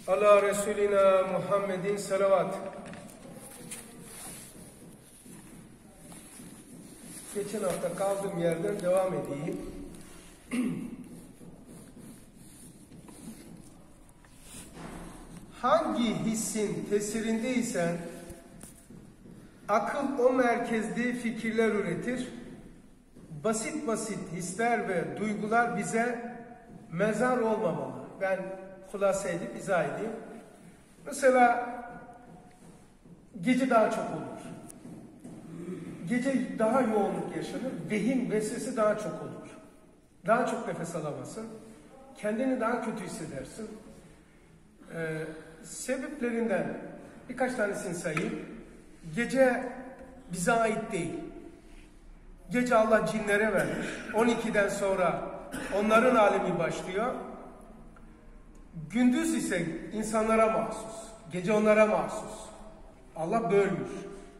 Ala Resulina Muhammedin salavat. Geçen hafta kaldığım yerden devam edeyim. Hangi hissin tesirindeysen akıl o merkezde fikirler üretir. Basit basit hisler ve duygular bize mezar olmamalı. Ben hulasa edip izah edeyim. Mesela gece daha çok olur. Gece daha yoğunluk yaşanır. Vehim, vesvese daha çok olur. Daha çok nefes alamazsın. Kendini daha kötü hissedersin. Sebeplerinden birkaç tanesini sayayım. Gece bize ait değil. Gece Allah cinlere vermiş. 12'den sonra onların alemi başlıyor. Gündüz ise insanlara mahsus. Gece onlara mahsus. Allah bölmüş.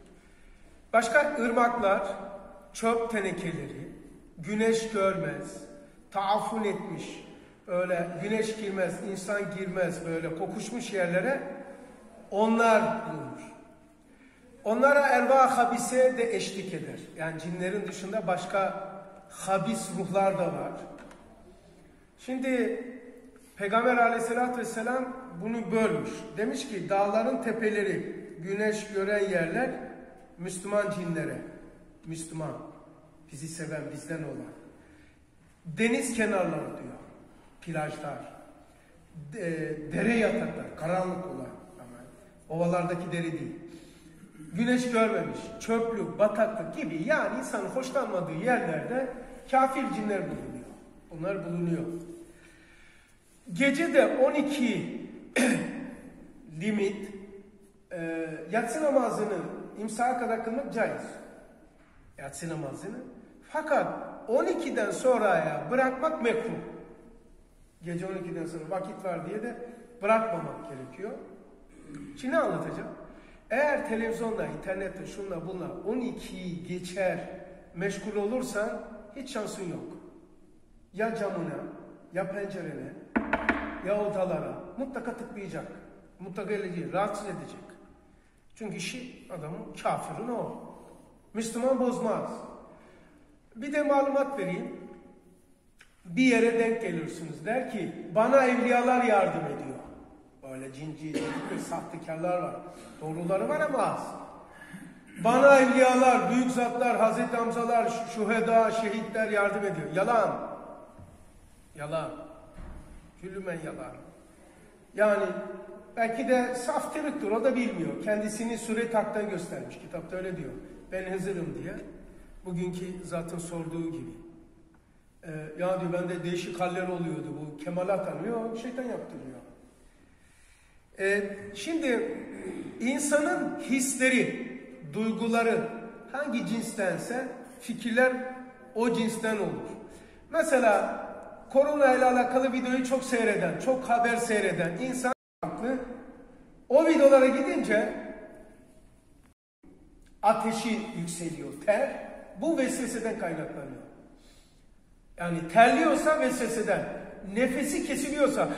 Başka ırmaklar, çöp tenekeleri, güneş görmez, taaffun etmiş, öyle güneş girmez, insan girmez, böyle kokuşmuş yerlere onlar bulunur. Onlara erva habise de eşlik eder. Yani cinlerin dışında başka habis ruhlar da var. Şimdi Peygamber Aleyhisselatü Vesselam bunu bölmüş. Demiş ki dağların tepeleri, güneş gören yerler Müslüman cinlere. Müslüman, bizi seven, bizden olan. Deniz kenarları diyor, plajlar, dere yataklar, karanlık olan. Ama ovalardaki dere değil. Güneş görmemiş, çöplük, bataklık gibi, yani insanın hoşlanmadığı yerlerde kafir cinler bulunuyor. Bunlar bulunuyor. Gece de 12 limit, yatsı namazını imsaha kadar kılmak caiz. Yatsı namazını. Fakat 12'den sonraya bırakmak mekruh. Gece 12'den sonra vakit var diye de bırakmamak gerekiyor. Şimdi ne anlatacağım? Eğer televizyonda, internette, şunla bunla 12'yi geçer meşgul olursan hiç şansın yok. Ya camına, ya pencerene, ya odalara mutlaka tıklayacak. Mutlaka gelecek, rahatsız edecek. Çünkü işi adamın kafirin o. Müslüman bozmaz. Bir de malumat vereyim. Bir yere denk gelirsiniz. Der ki bana evliyalar yardım ediyor. Öyle cinci, sahtekarlar var. Doğruları var ama az. Bana evliyalar, büyük zatlar, Hazreti Hamzalar, şuheda, şehitler yardım ediyor. Yalan. Yalan. Külümen yalan. Yani belki de saf tırıktır, o da bilmiyor. Kendisini Sure Tak'tan göstermiş. Kitapta öyle diyor. Ben Hızır'ım diye. Bugünkü zatın sorduğu gibi. Ya diyor bende değişik haller oluyordu, bu kemalat anlıyor, şeytan yaptırıyor. Şimdi insanın hisleri, duyguları hangi cinstense fikirler o cinsten olur. Mesela korona ile alakalı videoyu çok seyreden, çok haber seyreden insan o videolara gidince ateşi yükseliyor, ter. Bu vesveseden kaynaklanıyor. Yani terliyorsa vesveseden, nefesi kesiliyorsa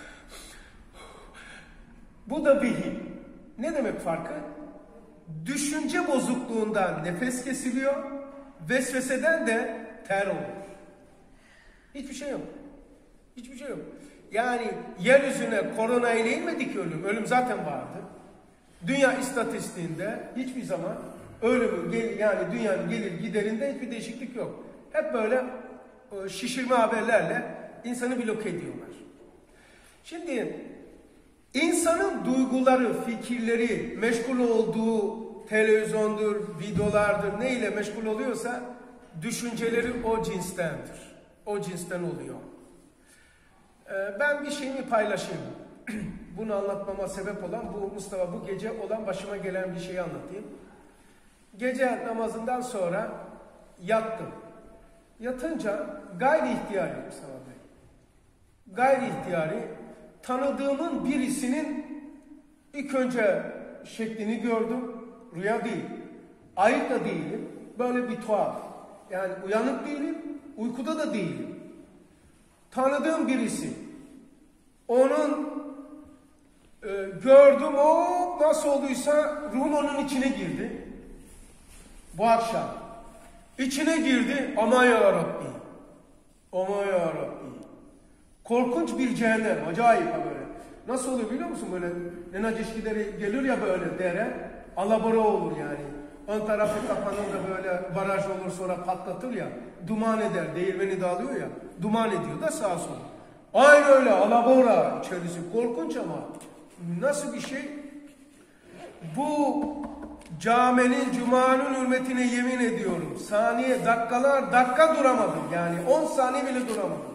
bu da vehim. Ne demek farkı? Düşünce bozukluğundan nefes kesiliyor, vesveseden de ter olur. Hiçbir şey yok. Hiçbir şey yok. Yani yeryüzüne korona ile inmedi ki ölüm. Ölüm zaten vardı. Dünya istatistiğinde hiçbir zaman ölümün, yani dünyanın gelir giderinde hiçbir değişiklik yok. Hep böyle şişirme haberlerle insanı bloke ediyorlar. Şimdi insanın duyguları, fikirleri, meşgul olduğu televizyondur, videolardır, ne ile meşgul oluyorsa düşünceleri o cinstendir. O cinsten oluyor. Ben bir şeyimi paylaşayım. Bunu anlatmama sebep olan bu gece olan başıma gelen bir şeyi anlatayım. Gece namazından sonra yattım. Yatınca gayri ihtiyari Mustafa Bey. Gayri ihtiyari tanıdığımın birisinin ilk önce şeklini gördüm. Rüya değil. Ayık da değilim. Böyle bir tuhaf. Yani uyanık değilim. Uykuda da değilim. Tanıdığım birisi. Onun gördüm, o nasıl olduysa ruhum onun içine girdi. Bu akşam. İçine girdi. Aman ya Rabbi. Aman ya Rabbi. Korkunç bir cehennem. Acayip böyle. Nasıl oluyor biliyor musun? Böyle Nenaceşkileri gelir ya böyle dere. Alabora olur yani. Ön tarafı kapanır da böyle baraj olur, sonra patlatır ya. Duman eder. Değirmeni dağılıyor ya. Duman ediyor da sağa sola. Aynı öyle alabora içerisi. Korkunç ama. Nasıl bir şey? Bu caminin, cumanın hürmetine yemin ediyorum. Saniye, dakika duramadım. Yani 10 saniye bile duramadım.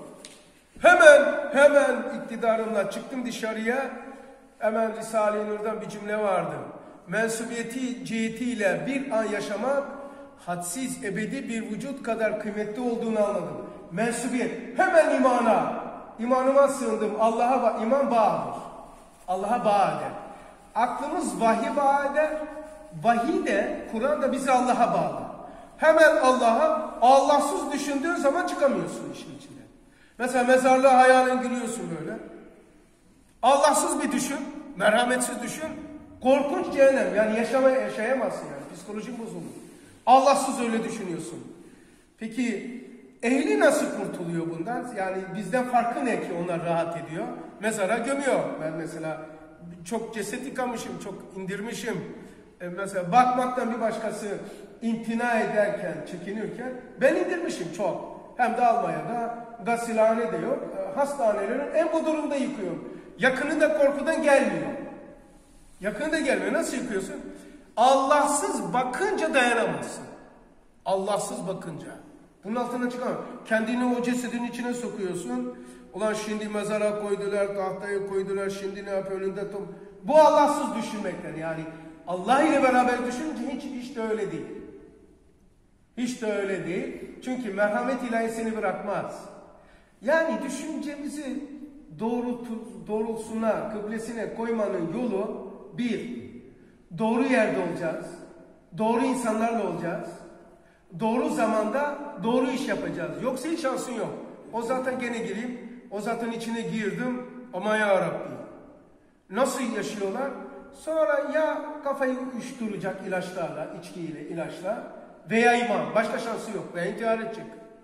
Hemen iktidarımla çıktım dışarıya. Hemen Risale-i Nur'dan bir cümle vardı. Mensubiyeti cihetiyle bir an yaşamak, hadsiz, ebedi bir vücut kadar kıymetli olduğunu anladım. Mensubiyet. Hemen imanıma sığındım. Allah'a iman bağıdır. Allah'a bağ eder. Aklımız vahiy bağ eder. Vahiy de, Kur'an da bizi Allah'a bağlar. Hemen Allahsız düşündüğün zaman çıkamıyorsun işin içinde. Mesela mezarlığa hayalen giriyorsun böyle. Allahsız bir düşün, merhametsiz düşün. Korkunç cehennem. Yani yaşayamazsın yani. Psikolojin bozulur. Allahsız öyle düşünüyorsun. Peki ehli nasıl kurtuluyor bundan? Yani bizden farkı ne ki onlar rahat ediyor? Mezara gömüyor. Ben mesela çok ceset yıkamışım, çok indirmişim. Mesela bakmaktan bir başkası imtina ederken, çekinirken ben indirmişim çok. Hem de Almanya'da gasilhane de yok. Hastanelerin en bu durumda yıkıyorum. Yakını da korkudan gelmiyor. Yakını da gelmiyor. Nasıl yıkıyorsun? Allahsız bakınca dayanamazsın. Allahsız bakınca. Bunun altına çıkamam. Kendini o cesedin içine sokuyorsun. Ulan şimdi mezara koydular, tahtaya koydular, şimdi ne yapıyor önünde bu Allahsız düşünmekten yani. Allah ile beraber düşününce hiç de öyle değil. Hiç de öyle değil. Çünkü merhamet ilahi seni bırakmaz. Yani düşüncemizi doğrultusuna, kıblesine koymanın yolu bir, doğru yerde olacağız. Doğru insanlarla olacağız. Doğru zamanda doğru iş yapacağız. Yoksa hiç şansın yok. O zaten gene gireyim. O zaten içine girdim. Aman ya Rabbi. Nasıl yaşıyorlar? Sonra ya kafayı uyuşturacak ilaçlarla, içkiyle, ilaçla veya iman. Başka şansı yok. Veya intihar edecek.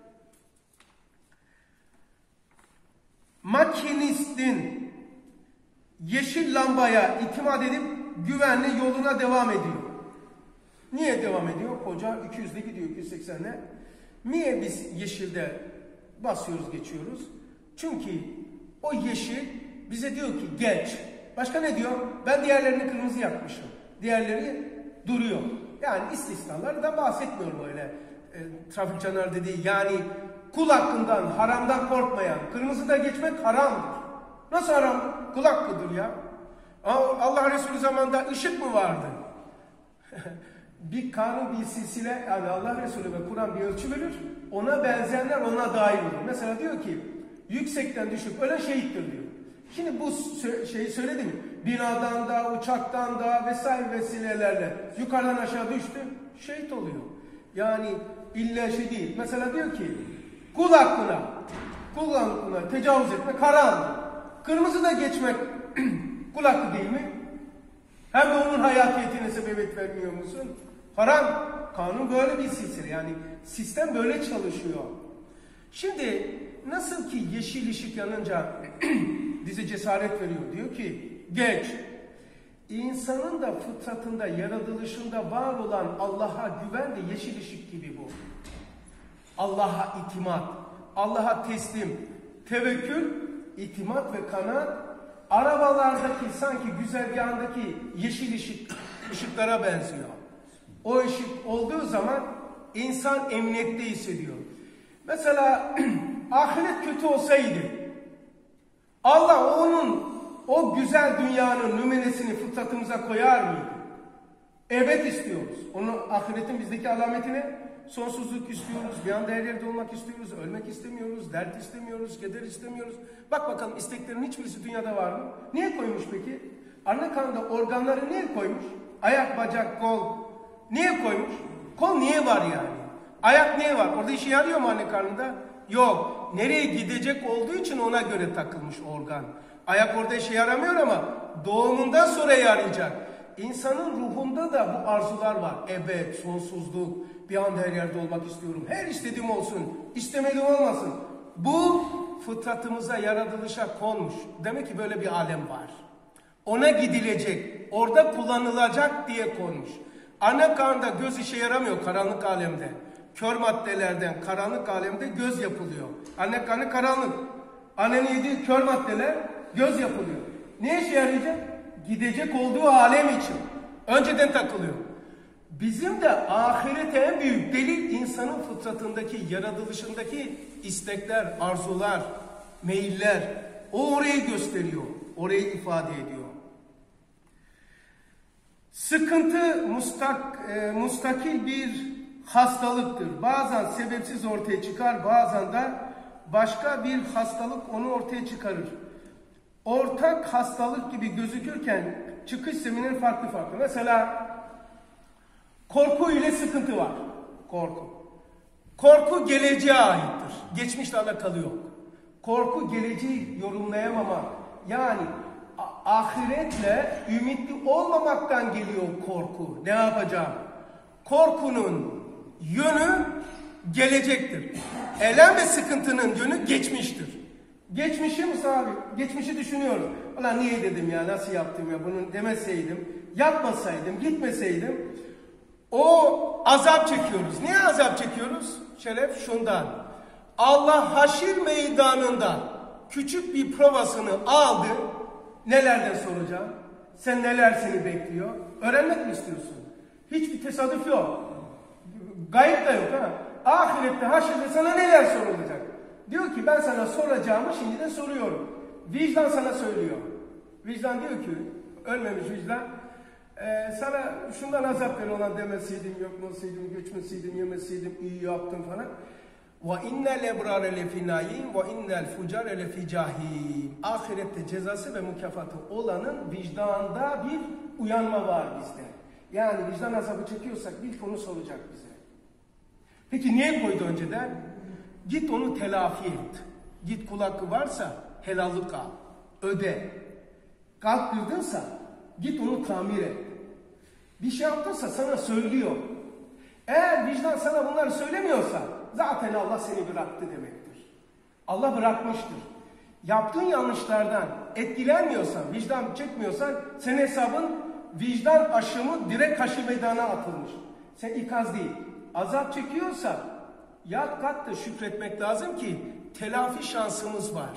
Makinistin yeşil lambaya itimat edip güvenli yoluna devam ediyor. Niye devam ediyor? Hoca 200'de gidiyor, 280'le. Niye biz yeşilde basıyoruz, geçiyoruz? Çünkü o yeşil bize diyor ki geç. Başka ne diyor? Ben diğerlerini kırmızı yapmışım. Diğerleri duruyor. Yani istisnalardan bahsetmiyorum öyle. Trafik canları dediği yani kul hakkından, haramdan korkmayan, kırmızıda geçmek haramdır. Nasıl haram? Kul hakkıdır ya. Allah Resulü zamanında ışık mı vardı? Bir kanun, bir silsile, yani Allah Resulü ve Kur'an bir ölçü verir. Ona benzeyenler ona dahil olur. Mesela diyor ki yüksekten düşüp ölen şehittir diyor. Şimdi bu şeyi söyledi mi? Binadan da, uçaktan da vesaire vesilelerle yukarıdan aşağı düştü, şehit oluyor. Yani illa şey değil. Mesela diyor ki kul hakkına tecavüz etmek haram. Kırmızıda geçmek kul hakkı değil mi? Hem de onun hayatiyetine sebebiyet vermiyor musun? Haram. Kanun böyle bir silsile. Yani sistem böyle çalışıyor. Şimdi nasıl ki yeşil ışık yanınca bize cesaret veriyor. Diyor ki geç. İnsanın da fıtratında, yaratılışında var olan Allah'a güven de yeşil ışık gibi bu. Allah'a itimat, Allah'a teslim, tevekkül, itimat ve kanaat arabalardaki sanki güzergahındaki yeşil ışıklara benziyor. O ışık olduğu zaman insan emniyette hissediyor. Mesela ahiret kötü olsaydı Allah o güzel dünyanın nümenesini fıtratımıza koyar mıydı? Evet istiyoruz. Onun ahiretin bizdeki alametine sonsuzluk istiyoruz. Bir anda her yerde olmak istiyoruz. Ölmek istemiyoruz. Dert istemiyoruz. Keder istemiyoruz. Bak bakalım isteklerin hiçbirisi dünyada var mı? Niye koymuş peki? Anne karnında organları niye koymuş? Ayak, bacak, kol. Niye koymuş? Kol niye var yani? Ayak niye var? Orada işe yarıyor mu anne karnında? Yok. Nereye gidecek olduğu için ona göre takılmış organ. Ayak orada işe yaramıyor ama doğumundan sonra yarayacak. İnsanın ruhunda da bu arzular var. Ebed, sonsuzluk, bir anda her yerde olmak istiyorum. Her istediğim olsun, istemediğim olmasın. Bu fıtratımıza, yaratılışa konmuş. Demek ki böyle bir alem var. Ona gidilecek, orada kullanılacak diye konmuş. Anne karnında göz işe yaramıyor karanlık alemde. Kör maddelerden karanlık alemde göz yapılıyor. Anne karnı karanlık. Annenin yediği kör maddeler göz yapılıyor. Ne işe yarayacak? Gidecek olduğu alem için. Önceden takılıyor. Bizim de ahirete en büyük delil insanın fıtratındaki, yaratılışındaki istekler, arzular, meyiller. O orayı gösteriyor. Orayı ifade ediyor. Sıkıntı mustakil bir hastalıktır. Bazen sebepsiz ortaya çıkar, bazen de başka bir hastalık onu ortaya çıkarır. Ortak hastalık gibi gözükürken çıkış zeminleri farklı farklı. Mesela korku ile sıkıntı var. Korku. Korku geleceğe aittir. Geçmişle alakalı yok. Korku geleceği yorumlayamamak. Yani ahiretle ümitli olmamaktan geliyor korku. Ne yapacağım? Korkunun yönü gelecektir. Elem ve sıkıntının yönü geçmiştir. Geçmişi mi abi? Geçmişi düşünüyorum. Ulan niye dedim ya, nasıl yaptım ya, bunu demeseydim, yapmasaydım, gitmeseydim. O azap çekiyoruz. Niye azap çekiyoruz? Şeref şundan. Allah haşir meydanında küçük bir provasını aldı. Nelerden soracağım? Sen neler seni bekliyor? Öğrenmek mi istiyorsun? Hiçbir tesadüf yok. Gayb da yok ha. Ahirette, haşirde sana neler sorulacak? Diyor ki ben sana soracağımı şimdiden soruyorum. Vicdan sana söylüyor. Vicdan diyor ki, ölmemiş vicdan. Sana şundan azap ver olan demeseydim, yapmasaydım, göçmeseydim, yemeseydim, iyi yaptım falan. وَاِنَّ الْاَبْرَارَ لَفِي نَعِيمٍ وَاِنَّ الْفُجَارَ لَفِي جَحِيمٍ. Ahirette cezası ve mükafatı olanın vicdanda bir uyanma var bizde. Yani vicdan azabı çekiyorsak ilk onu soracak bize. Peki niye koydu önceden? Git onu telafi et. Git kul hakkı varsa helallık al. Öde. Kalk kırdınsa git onu tamir et. Bir şey yaptıysa sana söylüyor. Eğer vicdan sana bunları söylemiyorsa zaten Allah seni bıraktı demektir. Allah bırakmıştır. Yaptığın yanlışlardan etkilenmiyorsan, vicdan çekmiyorsan senin hesabın vicdan aşımı direkt haşir meydana atılmış. Sen ikaz değil. Azap çekiyorsa yat kat da şükretmek lazım ki telafi şansımız var.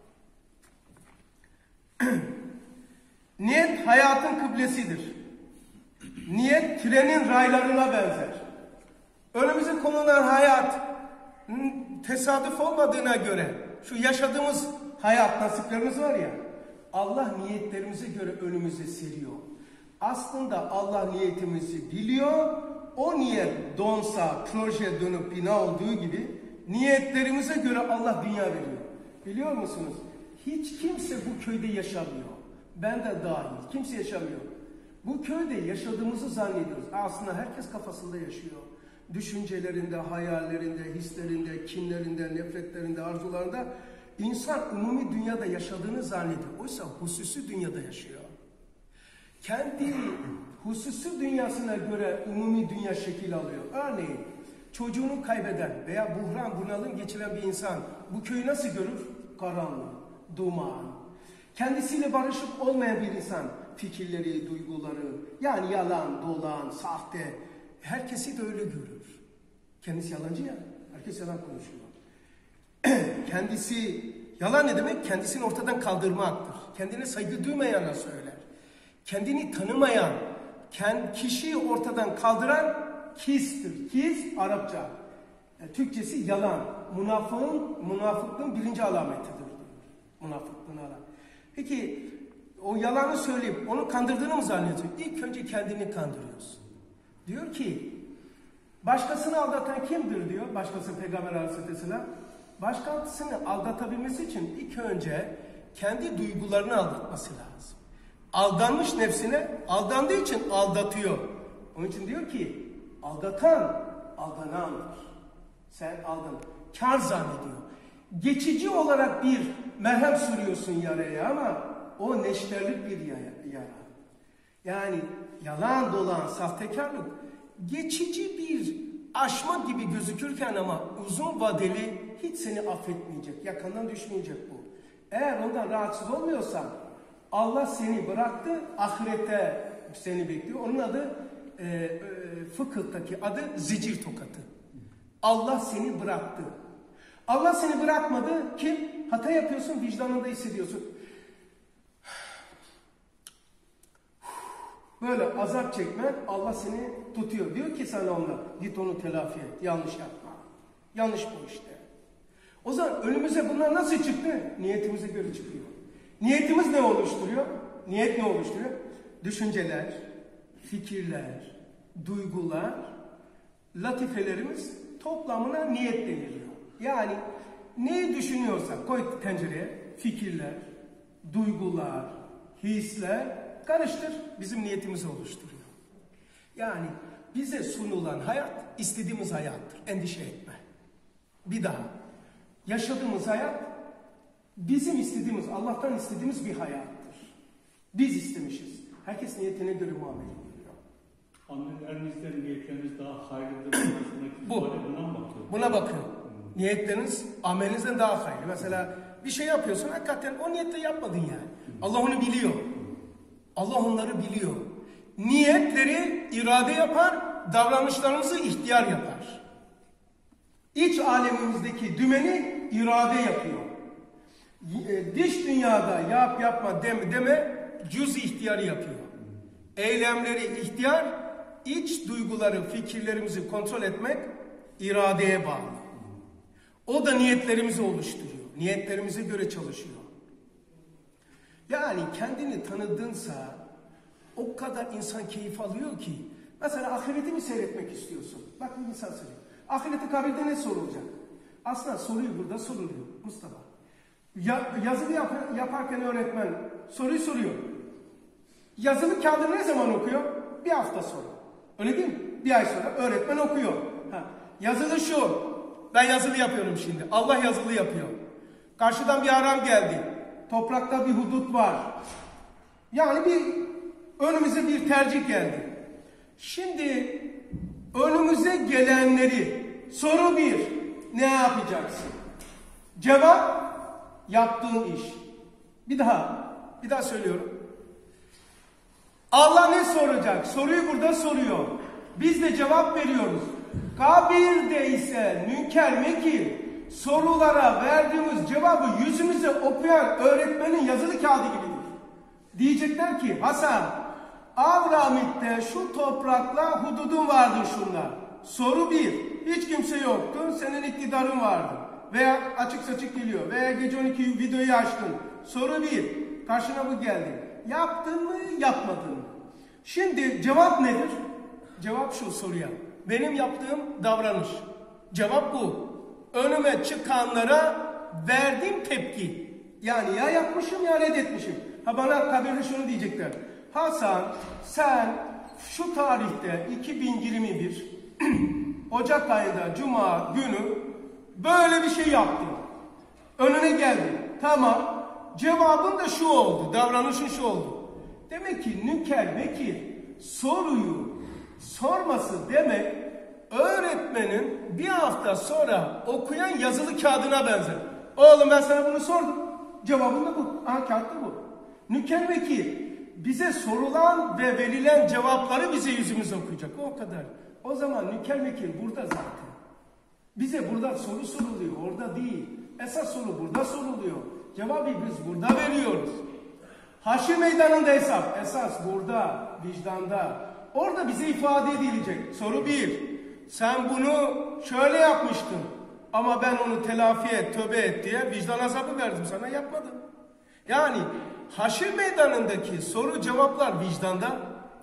Niyet hayatın kıblesidir. Niyet trenin raylarına benzer. Önümüze konulan hayat tesadüf olmadığına göre şu yaşadığımız hayat nasiplerimiz var ya, Allah niyetlerimize göre önümüze seriyor. Aslında Allah niyetimizi biliyor. O niyet donsa, proje dönüp bina olduğu gibi niyetlerimize göre Allah dünya veriyor. Biliyor musunuz? Hiç kimse bu köyde yaşamıyor. Ben de dahil. Kimse yaşamıyor. Bu köyde yaşadığımızı zannediyoruz. Aslında herkes kafasında yaşıyor. Düşüncelerinde, hayallerinde, hislerinde, kinlerinde, nefretlerinde, arzularında insan umumi dünyada yaşadığını zannediyor. Oysa hususi dünyada yaşıyor. Kendi hususi dünyasına göre umumi dünya şekil alıyor. Örneğin çocuğunu kaybeden veya buhran, bunalım geçiren bir insan bu köyü nasıl görür? Karanlık, duman. Kendisiyle barışık olmayan bir insan fikirleri, duyguları, yani yalan, dolan, sahte, herkesi de öyle görür. Kendisi yalancı ya, herkes yalan konuşuyor. Kendisi, yalan ne demek? Kendisini ortadan kaldırmaktır. Kendine saygı duymayana söyler. Kendini tanımayan, kişiyi ortadan kaldıran kistir. Kis, Arapça. Türkçesi yalan. Münafıklığın birinci alametidir. Münafıklığın alameti. Peki, o yalanı söyleyip onu kandırdığını mı zannediyorsun? İlk önce kendini kandırıyorsun. Diyor ki, başkasını aldatan kimdir diyor, başkası Peygamber Aleyhisselam. Başkasını aldatabilmesi için ilk önce kendi duygularını aldatması lazım. Aldanmış nefsine, aldandığı için aldatıyor. Onun için diyor ki, aldatan, aldanandır. Sen aldan, kar zannediyor. geçici olarak bir merhem sürüyorsun yaraya ama o neşterlik bir yara. Yani yalan dolan sahtekarlık geçici bir aşma gibi gözükürken ama uzun vadeli hiç seni affetmeyecek, yakandan düşmeyecek bu. Eğer ondan rahatsız olmuyorsan Allah seni bıraktı, ahirette seni bekliyor. Onun adı fıkıhtaki adı zicir tokatı. Allah seni bıraktı. Allah seni bırakmadı. Kim? Hata yapıyorsun, vicdanında hissediyorsun. Böyle azap çekme, Allah seni tutuyor. Diyor ki sana onlar, git onu telafi et, yanlış yapma. Yanlış bu işte. O zaman önümüze bunlar nasıl çıktı? Niyetimize göre çıkıyor. Niyetimiz ne oluşturuyor? Niyet ne oluşturuyor? Düşünceler, fikirler, duygular, latifelerimiz toplamına niyet deniliyor. Yani neyi düşünüyorsan koy tencereye, fikirler, duygular, hisler karıştır, bizim niyetimizi oluşturuyor. Yani bize sunulan hayat istediğimiz hayattır. Endişe etme. Bir daha. Yaşadığımız hayat bizim istediğimiz, Allah'tan istediğimiz bir hayattır. Biz istemişiz. Herkes niyetine göre muamele ediyor. Amellerimizden niyetlerimiz daha hayırlıdır. Bu. Buna bakıyor. Buna bakın. Niyetleriniz amelinizden daha hayırlı. Mesela bir şey yapıyorsun, hakikaten o niyetle yapmadın yani. Allah onu biliyor. Allah onları biliyor. Niyetleri irade yapar, davranışlarımızı ihtiyar yapar. İç alemimizdeki dümeni irade yapıyor. Dış dünyada yap yapma deme cüz ihtiyarı yapıyor. Eylemleri ihtiyar, iç duyguları, fikirlerimizi kontrol etmek iradeye bağlı. O da niyetlerimizi oluşturuyor. Niyetlerimize göre çalışıyor. Yani kendini tanıdığınsa o kadar insan keyif alıyor ki. Mesela ahireti mi seyretmek istiyorsun? Bak bir insan söylüyor. Ahireti kabirde ne sorulacak? Aslında soruyu burada soruluyor Mustafa. Yazılı yaparken öğretmen soruyu soruyor. Yazılı kağıdı ne zaman okuyor? Bir hafta sonra. Öyle değil mi? Bir ay sonra öğretmen okuyor. Yazılı şu. Ben yazılı yapıyorum şimdi. Allah yazılı yapıyor. Karşıdan bir adam geldi. Toprakta bir hudut var. Yani önümüze bir tercih geldi. Şimdi önümüze gelenleri soru bir. Ne yapacaksın? Cevap yaptığın iş. Bir daha söylüyorum. Allah ne soracak? Soruyu burada soruyor. Biz de cevap veriyoruz. Kabirde ise münker mekir sorulara verdiğimiz cevabı yüzümüze okuyan öğretmenin yazılı kağıdı gibidir. Diyecekler ki Hasan, Avramit'te şu toprakla hududun vardı şunlar. Soru bir, hiç kimse yoktu, senin iktidarın vardı. Veya açık saçık geliyor veya gece 12 videoyu açtın. Soru bir, karşına bu geldi. Yaptın mı, yapmadın mı? Şimdi cevap nedir? Cevap şu soruya. Benim yaptığım davranış. Cevap bu. Önüme çıkanlara verdiğim tepki. Yani ya yapmışım ya reddetmişim. Bana kabirde şunu diyecekler. Hasan sen şu tarihte 2021 Ocak ayında Cuma günü böyle bir şey yaptın. Önüne geldi. Tamam. Cevabın da şu oldu. Davranışın şu oldu. Demek ki Münker Vekil soruyu sorması demek öğretmenin bir hafta sonra okuyan yazılı kağıdına benzer. Oğlum ben sana bunu sordum. Cevabın da bu. Aha kağıtta bu. Münker Vekil bize sorulan ve verilen cevapları bize yüzümüze okuyacak. O kadar. O zaman Münker Vekil burada zaten. Bize burada soru soruluyor. Orada değil. Esas soru burada soruluyor. Cevabı biz burada veriyoruz. Haşr meydanında hesap. Esas burada, vicdanda. Orada bize ifade edilecek. Soru bir. Sen bunu şöyle yapmıştın. Ama ben onu telafi et, tövbe et diye vicdan azabı verdim sana, yapmadım. Yani haşr meydanındaki soru cevaplar vicdanda.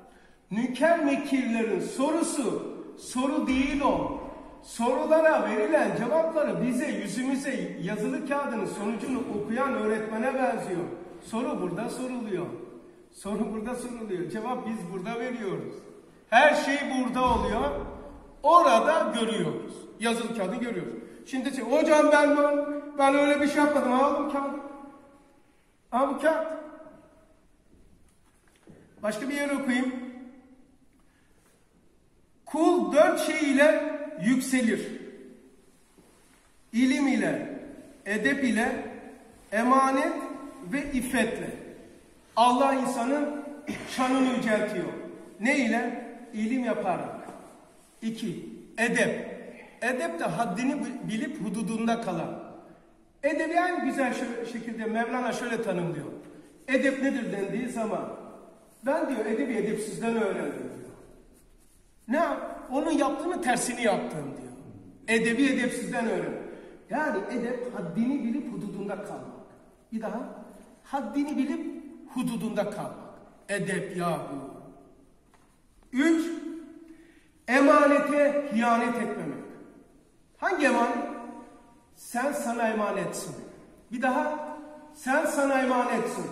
Münker Mekirlerin sorusu soru değil o. Sorulara verilen cevapları bize yüzümüze yazılı kağıdının sonucunu okuyan öğretmene benziyor. Soru burada soruluyor. Soru burada soruluyor. Cevap biz burada veriyoruz. Her şey burada oluyor. Orada görüyoruz. Yazılı kağıdı görüyoruz. Şimdi hocam ben Ben öyle bir şey yapmadım. Aldım kağıdı. Al bu kağıt. Başka bir yer okuyayım. Kul 4 şey ile yükselir. İlim ile, edep ile, emanet ve iffetle. Allah insanın şanını yüceltiyor. Ne ile? İlim yaparak. 2. Edep. Edep de haddini bilip hududunda kalan. Edebi en güzel şekilde Mevlana şöyle tanımlıyor. Edep nedir dendiği zaman ben diyor edebi edepsizden öğrendim diyor. Ne? Onun yaptığını tersini yaptım diyor. Edebi edepsizden öğrendim. Yani edep haddini bilip hududunda kalmak. Bir daha. Haddini bilip hududunda kalmak. Edep yahu. 3. Emanete hiyanet etmemek. Hangi emanet? Sen sana emanetsin. Bir daha. Sen sana emanetsin.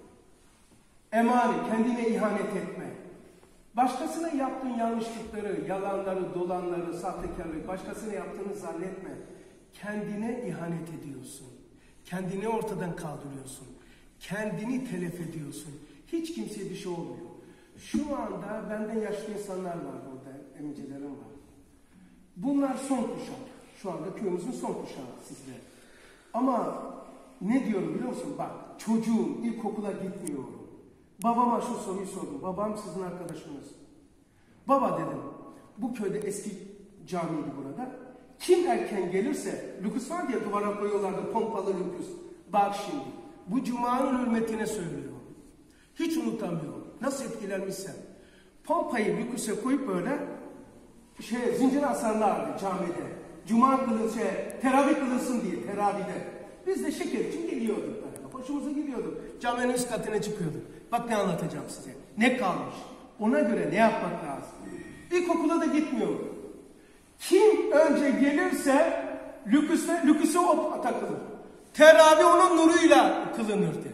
Emanet, kendine ihanet etme. Başkasına yaptığın yanlışlıkları, yalanları, dolanları, sahtekarlığı, başkasına yaptığını zannetme. Kendine ihanet ediyorsun. Kendini ortadan kaldırıyorsun. Kendini telef ediyorsun. Hiç kimseye bir şey olmuyor. Şu anda benden yaşlı insanlar var burada, emicilerim var. Bunlar son kuşak. Şu anda köyümüzün son kuşağı sizler. Ama ne diyorum biliyor musun? Bak çocuğum ilkokula gitmiyorum. Babama şu soruyu sordum. Babam sizin arkadaşınız. Baba dedim. Bu köyde eski camiydi burada. Kim erken gelirse, lüküs var diye duvara koyuyorlardı pompalı lüküs. Bak şimdi. Bu cumanın hürmetine söylüyor. Hiç unutamıyorum. Nasıl etkilenmişsem. Pompayı lüküse koyup böyle zincir asarlardı camide. Cuma kılın teravih kılınsın diye teravihde. Biz de şeker için geliyorduk böyle. Hoşumuza gidiyorduk. Caminin üst katına çıkıyorduk. Bak ne anlatacağım size. Ne kalmış? Ona göre ne yapmak lazım? İlkokula da gitmiyorum. Kim önce gelirse lüküse o takılır. Teravih onun nuruyla kılınırdı.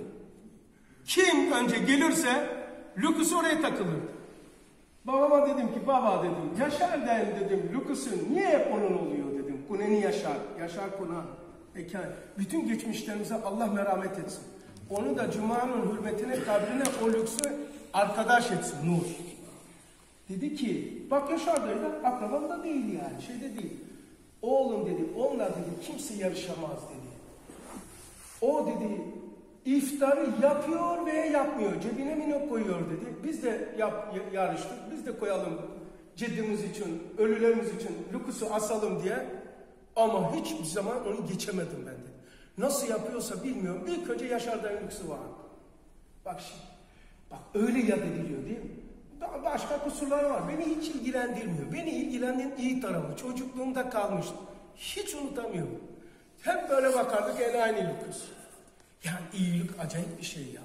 Kim önce gelirse lüküs oraya takılırdı. Babama dedim ki baba dedim Yaşar dedim lüküsün niye hep onun oluyor dedim. Kuneni Yaşar. Yaşar Kuna. Bütün geçmişlerimize Allah merhamet etsin. Onu da Cuma'nın hürmetine, kabrine o lüksü arkadaş etsin, nur. Dedi ki, bak Yaşar dayı da akrabam da değil yani, şeyde değil. Oğlum dedi, onunla dedi kimse yarışamaz dedi. O dedi, iftarı yapıyor veya yapmıyor, cebine minok koyuyor dedi. Biz de yarıştık, biz de koyalım ceddimiz için, ölülerimiz için lükusu asalım diye. Ama hiçbir zaman onu geçemedim ben de. Nasıl yapıyorsa bilmiyorum. İlk önce Yaşar dayının lüksü var. Bak şimdi. Bak öyle yad ediliyor değil mi? Başka kusurları var. Beni hiç ilgilendirmiyor. Beni ilgilendiren iyi tarafı. Çocukluğumda kalmıştı. Hiç unutamıyorum. Hep böyle bakardık en aynı lüks. Yani iyilik acayip bir şey ya.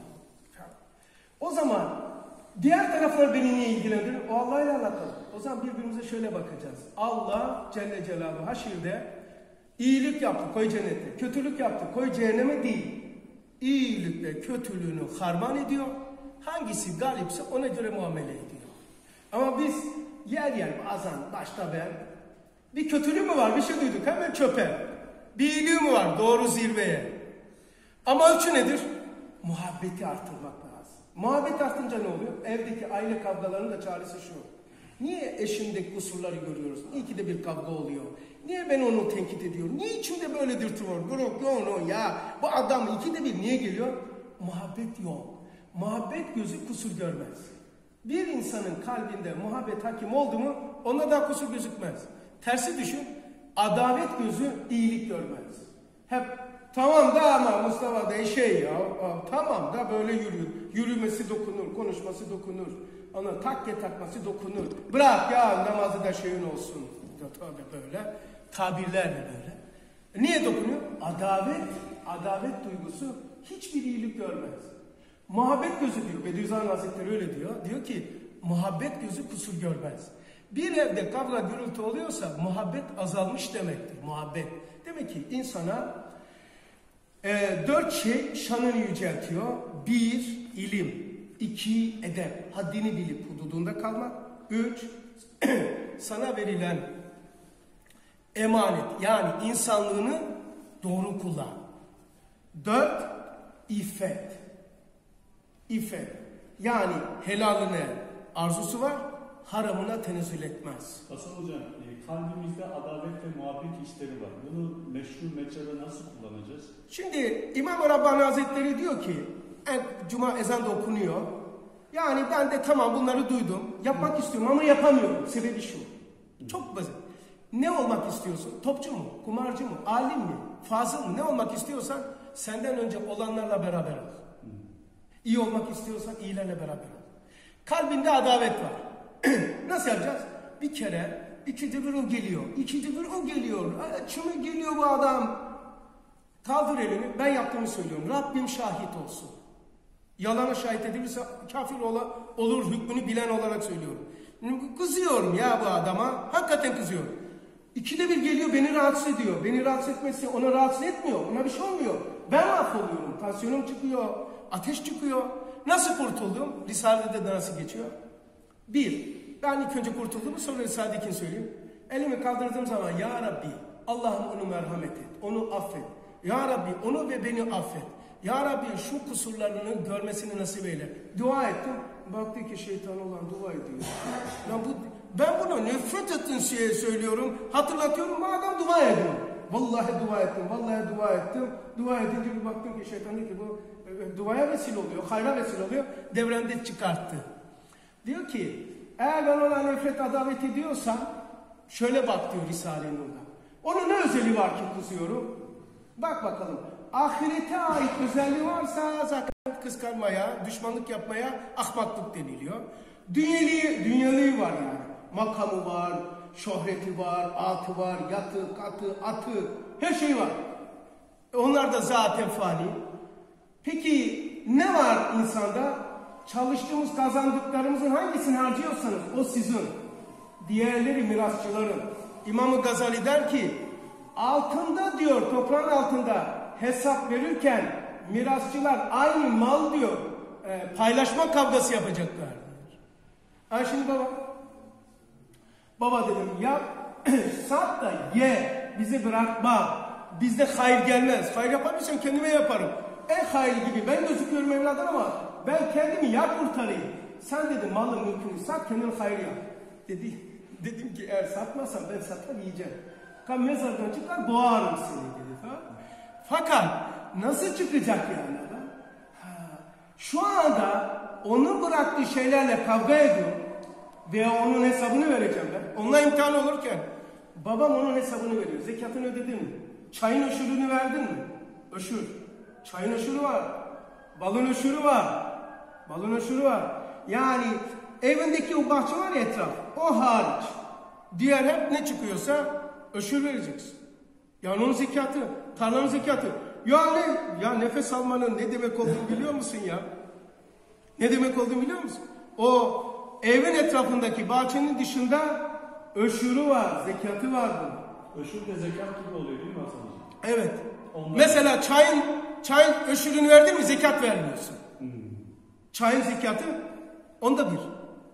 O zaman diğer taraflar beni niye ilgilendirir? O Allah'la alakalı. O zaman birbirimize şöyle bakacağız. Allah Celle Celaluhu haşirde iyilik yaptı koy cennete. Kötülük yaptı koy cehenneme değil. İyilikle kötülüğünü harman ediyor. Hangisi galipse ona göre muamele ediyor. Ama biz yer bazen başta ben bir kötülüğü mü var bir şey duyduk hemen çöpe. Bir iyiliği mi var doğru zirveye. Ama ölçü nedir? Muhabbeti artırmak lazım. Muhabbet artınca ne oluyor? Evdeki aile kavgalarının da çaresi şu. Niye eşimdeki kusurları görüyoruz? İyi ki de bir kavga oluyor. Niye ben onu tenkit ediyorum? Niye içimde böyle dürtü var? Yok ya. Bu adam ikide bir niye geliyor? Muhabbet yok. Muhabbet gözü kusur görmez. Bir insanın kalbinde muhabbet hakim oldu mu onda da kusur gözükmez. Tersi düşün. Adalet gözü iyilik görmez. Hep tamam da ama Mustafa da tamam da böyle yürüyor. Yürümesi dokunur, konuşması dokunur. Ona takke takması dokunur. Bırak ya namazı da şeyin olsun. Tabii böyle. Tabirlerle böyle. Niye dokunuyor? Adalet duygusu hiçbir iyilik görmez. Muhabbet gözü diyor. Bediüzzaman Hazretleri öyle diyor. Diyor ki muhabbet gözü kusur görmez. Bir evde kavga gürültü oluyorsa muhabbet azalmış demektir. Muhabbet. Demek ki insana 4 şey şanını yüceltiyor. 1 ilim. 2 edep. Haddini bilip hududunda kalmak. 3 sana verilen emanet yani insanlığını Doğru kullan. 4. İffet. İffet. Yani helaline arzusu var, haramına tenezzül etmez. Hasan Hocam, kalbimizde adalet ve muhabbet işleri var. Bunu meşru mecrada nasıl kullanacağız? Şimdi İmam Rabbani Hazretleri diyor ki, cuma ezan da okunuyor. Yani ben de tamam bunları duydum, yapmak istiyorum ama yapamıyorum. Sebebi şu, çok basit. Ne olmak istiyorsun? Topçu mu, kumarcı mı, alim mi, fazıl mı? Ne olmak istiyorsan senden önce olanlarla beraber ol. İyi olmak istiyorsan iyilerle beraber ol. Kalbinde adalet var. Nasıl yapacağız? Bir kere, ikinci bir o geliyor, ikinci bir o geliyor. Şimdi geliyor bu adam. Kaldır elini, ben yaptığımı söylüyorum. Rabbim şahit olsun. Yalana şahit edilirse kafir olur hükmünü bilen olarak söylüyorum. Kızıyorum ya bu adama, hakikaten kızıyorum. İkide bir geliyor, beni rahatsız ediyor. Beni rahatsız etmesi ona rahatsız etmiyor, ona bir şey olmuyor. Ben mahvoluyorum, tansiyonum çıkıyor, ateş çıkıyor. Nasıl kurtuldum? Risale'de de nasıl geçiyor? 1. Ben ilk önce kurtuldum, sonra Risale'dekini söyleyeyim. Elimi kaldırdığım zaman, Ya Rabbi, Allah'ım onu merhamet et, onu affet. Ya Rabbi, onu ve beni affet. Ya Rabbi, şu kusurlarını görmesini nasip eyle. Dua ettim, baktı ki şeytan olan dua ediyor. Ben buna nefret ettiğim şeye söylüyorum, hatırlatıyorum, madem dua ediyorum. Vallahi dua ettim, vallahi dua ettim. Dua edince bir baktım ki şeytan diyor ki bu duaya vesile oluyor, hayra vesile oluyor. Devremde çıkarttı. Diyor ki, eğer ben ona nefret adavet ediyorsam, şöyle bak diyor Risale-i Nur'da. Onun ne özelliği var ki kızıyorum? Bak bakalım. Ahirete ait özelliği varsa zaten kıskanmaya, düşmanlık yapmaya ahmaklık deniliyor. Dünyalığı var yani. Makamı var, şöhreti var, atı var, yatı, katı, atı, her şey var. Onlar da zaten fani. Peki ne var insanda? Çalıştığımız, kazandıklarımızın hangisini harcıyorsanız o sizin. Diğerleri mirasçıların. İmam-ı Gazali der ki, altında diyor, toprağın altında hesap verirken mirasçılar aynı mal diyor, paylaşma kavgası yapacaklar. Ha şimdi baba dedim yap, sat da ye, bizi bırakma, bizde hayır gelmez. Hayır yapamıyorsam kendime yaparım. En hayırlı gibi ben gözüküyorum evladım ama ben kendimi ya kurtarayım. Sen dedi malı mülkünü sat, kendin hayır yap. Dedim ki eğer satmazsam ben satar yiyeceğim. Mezardan çıkar boğarım seni dedi. Tamam? Fakat nasıl çıkacak yani adam? Şu anda onun bıraktığı şeylerle kavga ediyor veya onun hesabını vereceğim ben. Onunla imtihan olurken babam onun hesabını veriyor. Zekatını ödedin mi? Çayın öşürünü verdin mi? Öşür. Çayın öşürü var. Balın öşürü var. Balın öşürü var. Yani evindeki o bahçe var ya etraf. O hariç. Diğer hep ne çıkıyorsa öşür vereceksin. Yani onun zekatı, tarlanın zekatı. Ya nefes almanın ne demek olduğunu biliyor musun ya? Ne demek olduğunu biliyor musun? O evin etrafındaki bahçenin dışında öşürü var, zekatı var bunun. Öşür de zekat gibi oluyor değil mi Hasan Hocam? Evet. Mesela çayın öşürünü verdin mi zekat vermiyorsun. Çayın zekatı onda bir.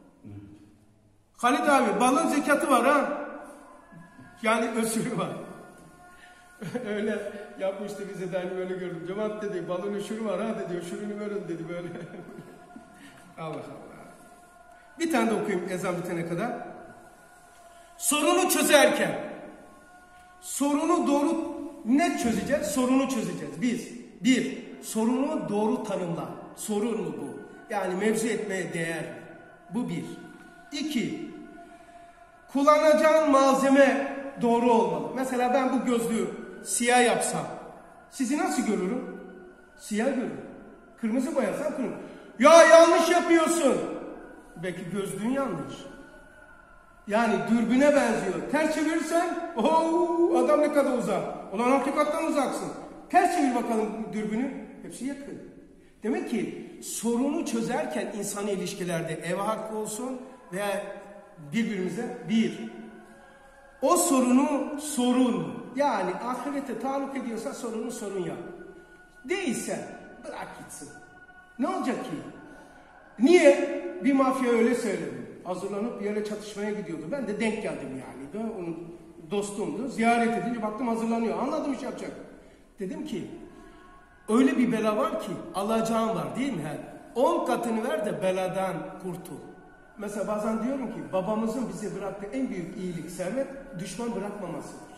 Halit abi balın zekatı var ha. Yani öşürü var. Öyle yapmıştı bize, ben böyle gördüm. Cemaat dedi balın öşürü var ha dedi, öşürünü verin dedi böyle. Allah Allah. Bir tane de okuyayım ezan bitene kadar. Sorunu çözerken sorunu doğru net çözeceğiz, sorunu çözeceğiz. Bir, sorunu doğru tanımla. Sorun mu bu? Yani mevzu etmeye değer. Bu bir. 2. Kullanacağın malzeme doğru olmalı. Mesela ben bu gözlüğü siyah yapsam, sizi nasıl görürüm? Siyah görürüm. Kırmızı boyasam kırmızı. Ya yanlış yapıyorsun. Belki gözlüğün yanlış. Yani dürbüne benziyor. Ters çevirirsen, adam ne kadar uzak. Ulan hakikaten uzaksın. Ters çevir bakalım dürbünü. Hepsi yakın. Demek ki sorunu çözerken insani ilişkilerde ev hakkı olsun veya birbirimize o sorun yani ahirete taluk ediyorsa sorun yap. Değilse bırak gitsin. Ne olacak ki? Niye? Bir mafya öyle söyledi. Hazırlanıp bir yere çatışmaya gidiyordu. Ben de denk geldim yani. Onun dostumdu. Ziyaret edince baktım hazırlanıyor. Anladım iş yapacak. Dedim ki öyle bir bela var ki alacağın var değil mi? 10 katını ver de beladan kurtul. Mesela bazen diyorum ki babamızın bize bıraktığı en büyük iyilik, servet düşman bırakmamasıdır.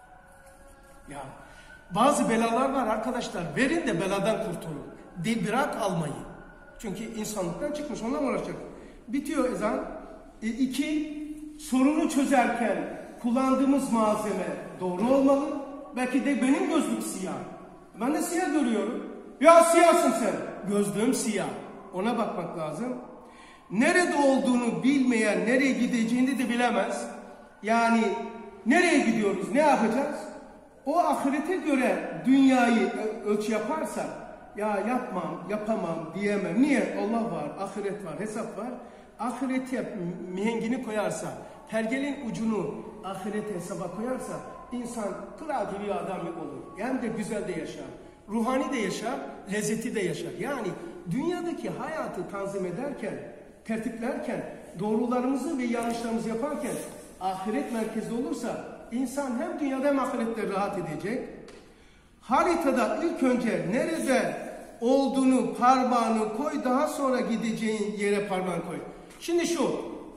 Ya bazı belalar var arkadaşlar, verin de beladan kurtulun. Bırak almayı. Çünkü insanlıktan çıkmış, ondan uğraşacak. Bitiyor ezan. 2, sorunu çözerken kullandığımız malzeme doğru olmalı. Belki de benim gözlük siyah. Ben de siyah görüyorum. Ya siyahsın sen. Gözlüğüm siyah. Ona bakmak lazım. Nerede olduğunu bilmeyen nereye gideceğini de bilemez. Yani nereye gidiyoruz, ne yapacağız? O ahirete göre dünyayı ölçü yaparsa ya yapmam, yapamam diyemem. Niye? Allah var, ahiret var, hesap var. Ahirete mihengini koyarsa, pergelin ucunu ahirete hesaba koyarsa insan kral gibi adam olur. Hem de güzel de yaşar. Ruhani de yaşar, lezzeti de yaşar. Yani dünyadaki hayatı tanzim ederken, tertiplerken, doğrularımızı ve yanlışlarımızı yaparken ahiret merkezli olursa insan hem dünyada hem ahirette rahat edecek. Haritada ilk önce nerede olduğunu parmağını koy, daha sonra gideceğin yere parmağını koy. Şimdi şu,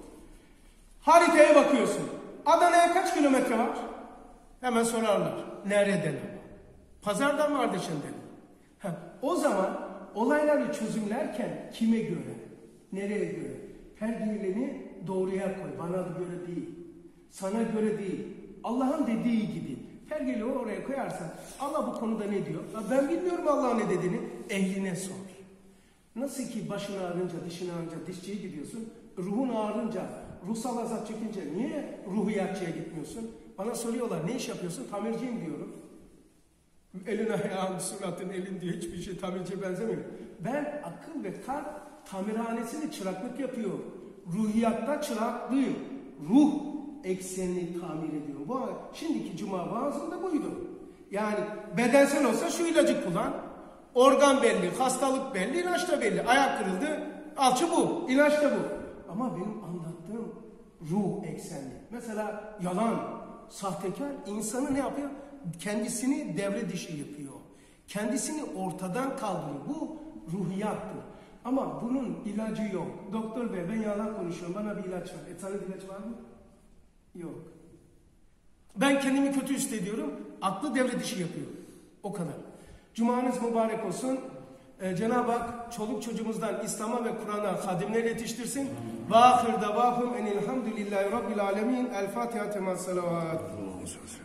haritaya bakıyorsun. Adana'ya kaç kilometre var? Hemen sorarlar. Nereden? Pazardan mı Ardeşen'den? O zaman olayları çözümlerken kime göre? Nereye göre? Pergelini doğruya koy. Bana göre değil. Sana göre değil. Allah'ın dediği gibi. Pergeli oraya koyarsan Allah bu konuda ne diyor? Ben bilmiyorum Allah'ın ne dediğini. Ehline sor. Nasıl ki başın ağrınca, dişin ağrınca dişçiye gidiyorsun. Ruhun ağrınca, ruhsal azap çekince niye ruhiyatçıya gitmiyorsun? Bana soruyorlar ne iş yapıyorsun? Tamirciyim diyorum. Elin ayağın, suratın, elin diyor. Hiçbir şey tamirciye benzemiyor. Ben akıl ve kalp tamirhanesini çıraklık yapıyor. Ruhiyatta çıraklıyım. Ruh eksenini tamir ediyor. Bu şimdiki cuma vaazında buydu. Yani bedensel olsa şu ilacı kullan. Organ belli, hastalık belli, ilaç da belli. Ayak kırıldı, alçı bu, ilaç da bu. Ama benim anlattığım ruh eksenli. Mesela yalan, sahtekar insanı ne yapıyor? Kendisini devre dışı yapıyor. Kendisini ortadan kaldırıyor. Bu ruhiyattır. Ama bunun ilacı yok. Doktor bey ben yalan konuşuyorum. Bana bir ilaç var. Sana bir ilaç var mı? Yok. Ben kendimi kötü hissediyorum. Aklı devre dışı yapıyor. O kadar. Cumanız mübarek olsun. Cenab-ı Hak çoluk çocuğumuzdan İslam'a ve Kur'an'a hadimler yetiştirsin. Ve ahir davahum enilhamdülillahi rabbil alemin. El Fatiha temas salavat.